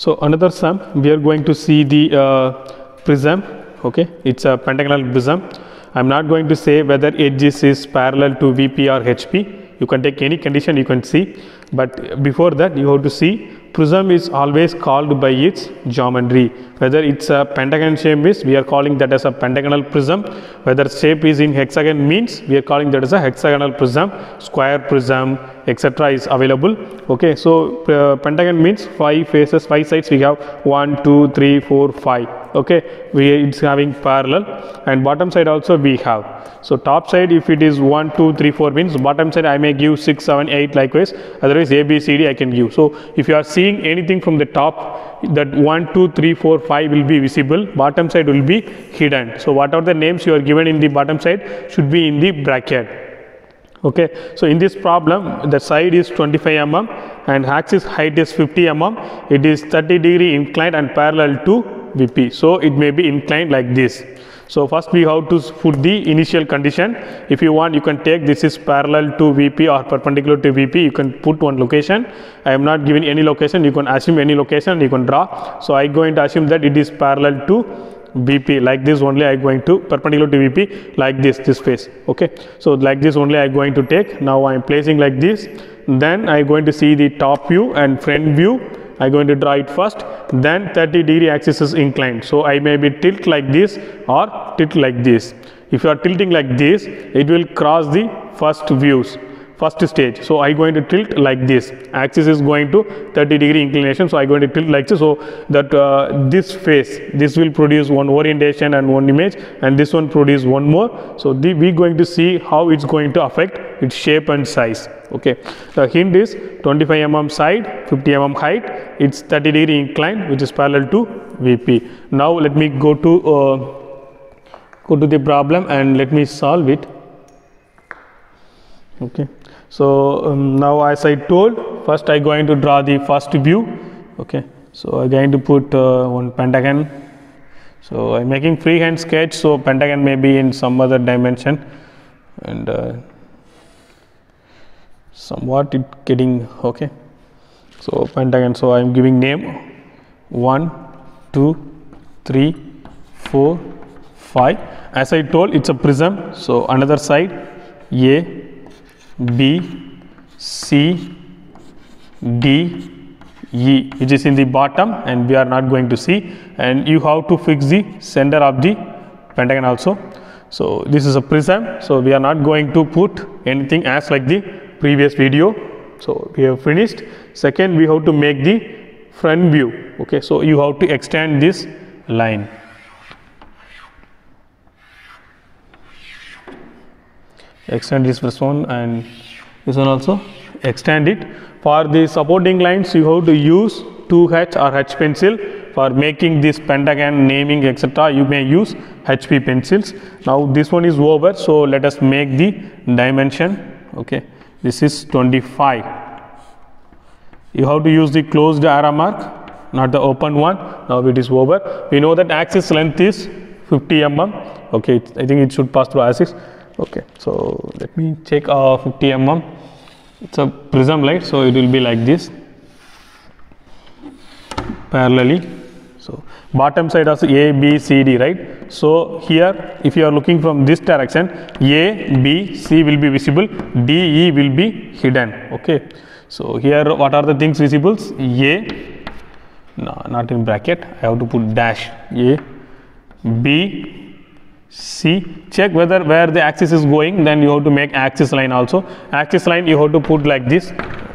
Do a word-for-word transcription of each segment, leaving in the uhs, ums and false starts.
So another sum, we are going to see the uh, prism. Okay, it's a pentagonal prism. I'm not going to say whether edges is parallel to V P or H P. You can take any condition, you can see, but before that you have to see prism is always called by its geometry. Whether it's a pentagon shape is, we are calling that as a pentagonal prism. Whether shape is in hexagon means, we are calling that as a hexagonal prism. Square prism, et cetera is available. Okay, so uh, pentagon means five faces, five sides. We have one, two, three, four, five. Okay, we it's having parallel, and bottom side also we have. So top side, if it is one, two, three, four means bottom side I may give six, seven, eight likewise. Otherwise A, B, C, D I can give. So if you are seeing anything from the top, that one, two, three, four, five will be visible. Bottom side will be hidden. So whatever the names you are given in the bottom side should be in the bracket. Okay, so in this problem the side is twenty-five millimeters and axis height is fifty millimeters. It is thirty degree inclined and parallel to V P. So it may be inclined like this. So first we have to put the initial condition. If you want, you can take this is parallel to V P or perpendicular to V P. You can put one location. I am not giving any location. You can assume any location. You can draw. So I am going to assume that it is parallel to V P like this only. I am going to perpendicular to V P like this, this face. Okay, so like this only I am going to take. Now I am placing like this. Then I am going to see the top view and front view. I am going to draw it first. Then thirty degree axis is inclined. So I may be tilt like this or tilt like this. If you are tilting like this, it will cross the first views, first stage. So I am going to tilt like this. Axis is going to thirty degree inclination. So I am going to tilt like this. So that uh, this face, this will produce one orientation and one image, and this one produce one more. So the, we are going to see how it's going to affect its shape and size. Okay, the hint is twenty-five millimeters side, fifty millimeters height. It's thirty degree inclined, which is parallel to V P. Now let me go to uh, go to the problem and let me solve it. Okay, so um, now as I told, first I am going to draw the first view. Okay, so I am going to put uh, one pentagon. So I am making freehand sketch, so pentagon may be in some other dimension, and uh, somewhat it getting okay. So pentagon, so I am giving name one, two, three, four, five. As I told, it's a prism. So another side A, B, C, D, E, which is in the bottom, and we are not going to see. And you have to fix the center of the pentagon also. So this is a prism. So we are not going to put anything as like the previous video. So we have finished. Second, we have to make the front view. Okay, so you have to extend this line. Extend this first one and this one also. Extend it. For the supporting lines, you have to use two H or H pencil. For making this pentagon naming, et cetera, you may use H P pencils. Now this one is over. So let us make the dimension. Okay. This is twenty-five. You have to use the closed arrow mark, not the open one. Now it is over. We know that axis length is fifty millimeters. Okay, I think it should pass through axis. Okay, so let me check uh, fifty millimeters. It's a prism light, so it will be like this, parallelly. So bottom side also A, B, C, D, right? So here, if you are looking from this direction, A, B, C will be visible, D, E will be hidden. Okay. So here, what are the things visible? A, no, not in bracket. I have to put dash. A, B, C. Check whether where the axis is going. Then you have to make axis line also. Axis line you have to put like this.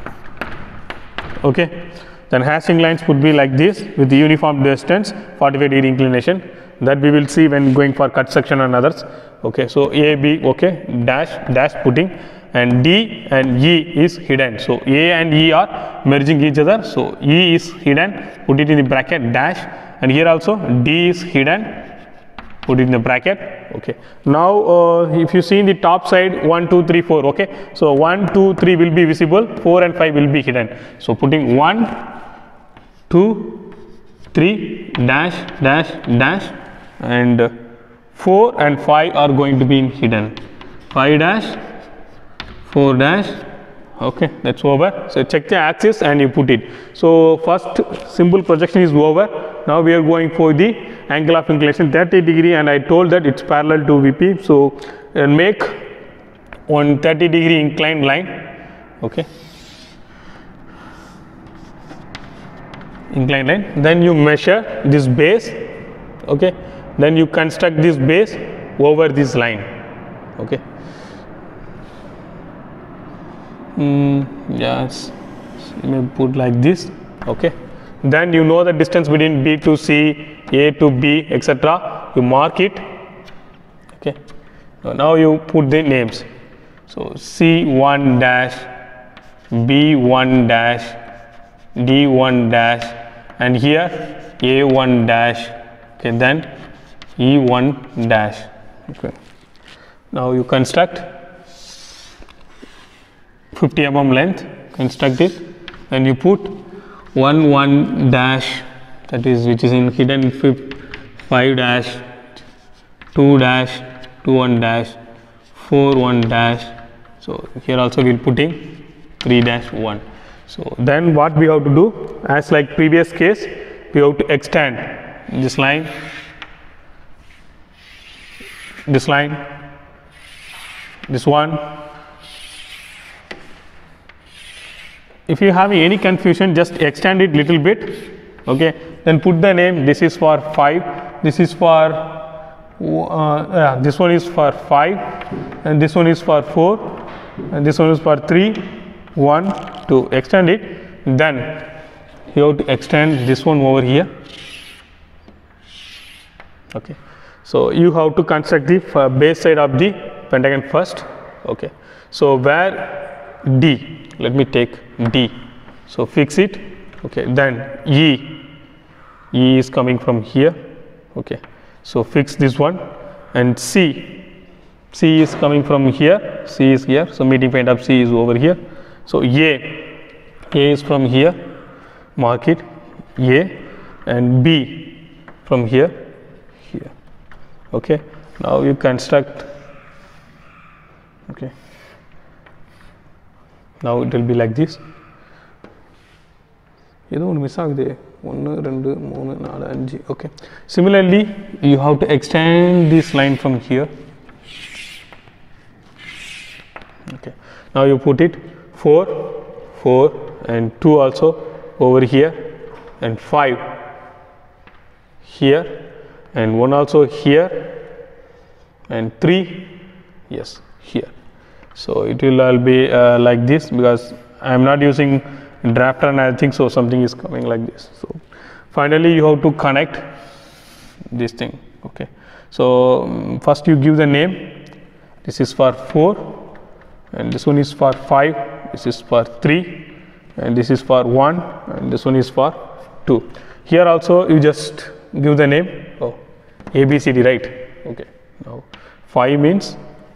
Okay. Then hashing lines would be like this with the uniform distance, forty-five degree inclination. That we will see when going for cut section and others. Okay, so A, B, okay, dash, dash putting, and D and E is hidden. So A and E are merging each other. So E is hidden, put it in the bracket, dash, and here also D is hidden, put it in the bracket. Okay, now uh, if you see in the top side one, two, three, four. Okay, so one, two, three will be visible, four and five will be hidden. So putting one, two, three, dash, dash, dash, and four and five are going to be in hidden. five dash, four dash, Okay, that's over. So check the axis and you put it. So first simple projection is over. Now we are going for the angle of inclination thirty degree, and I told that it's parallel to V P. So uh, make one thirty degree inclined line. Okay, inclined line. Then you measure this base. Okay, then you construct this base over this line. Okay. Mm, yes, you may put like this. Okay, then you know the distance between B to C, A to B, et cetera. You mark it. Okay, now you put the names. So C one dash, B one dash, D one dash, and here A one dash. Okay, then E one dash. Okay, now you construct fifty millimeter length, construct it, and you put one one dash, that is which is in hidden five dash, two dash, two one dash, four one dash. So here also we will put in three dash one. So then what we have to do, as like previous case, we have to extend this line, this line, this one. If you have any confusion, just extend it little bit. Okay, then put the name. This is for five, this is for uh, yeah, this one is for five, and this one is for four, and this one is for three, one, two. Extend it. Then you have to extend this one over here. Okay, so you have to construct the base side of the pentagon first. Okay, so where D, let me take D, so fix it. Okay, then E, E is coming from here. Okay, so fix this one, and C, C is coming from here, C is here, so meeting point of C is over here. So A, A is from here, mark it, A, and B from here, here. Okay, now you construct. Okay, now it will be like this. Okay, similarly you have to extend this line from here. Okay, now you put it four, four, and two also over here, and five here, and one also here, and three, yes, here. So it will all be uh, like this, because I am not using drafter and I think so something is coming like this. So finally you have to connect this thing. Okay, so um, first you give the name. This is for four, and this one is for five, this is for three, and this is for one, and this one is for two. Here also you just give the name. Oh, A B C D, right? Okay, now five means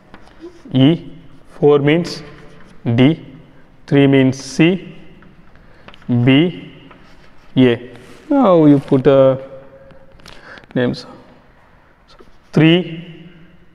E, four means D, three means C, B, A. Now you put uh, names. So three,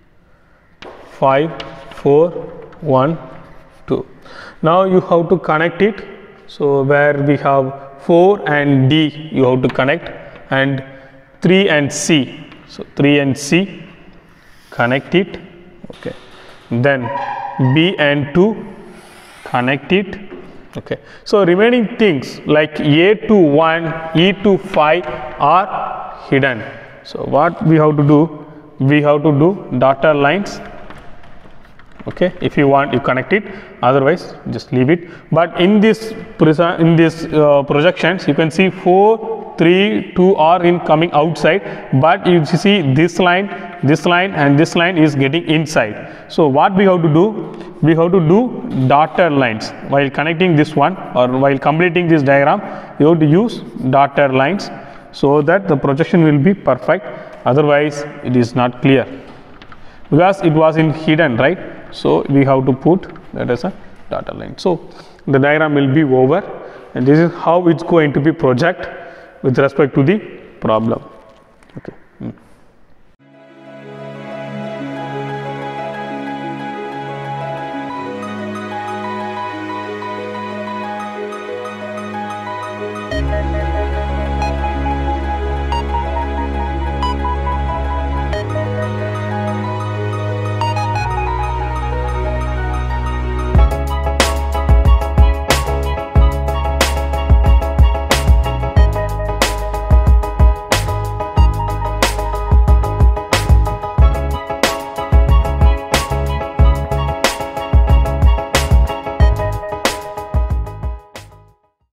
five, four, one, two. Now you have to connect it. So where we have four and D, you have to connect, and three and C. So three and C, connect it. Okay, then B and two, connect it. Okay, so remaining things like A to one, E to five are hidden. So what we have to do, we have to do dotted lines. Okay, if you want you connect it, otherwise just leave it. But in this in this uh, projections you can see four, three, two are in coming outside, but you see this line, this line and this line is getting inside. So what we have to do, we have to do dotted lines while connecting this one, or while completing this diagram you have to use dotted lines, so that the projection will be perfect. Otherwise it is not clear, because it was in hidden, right? So we have to put that as a dotted line. So the diagram will be over, and this is how it's going to be project with respect to the problem. Okay.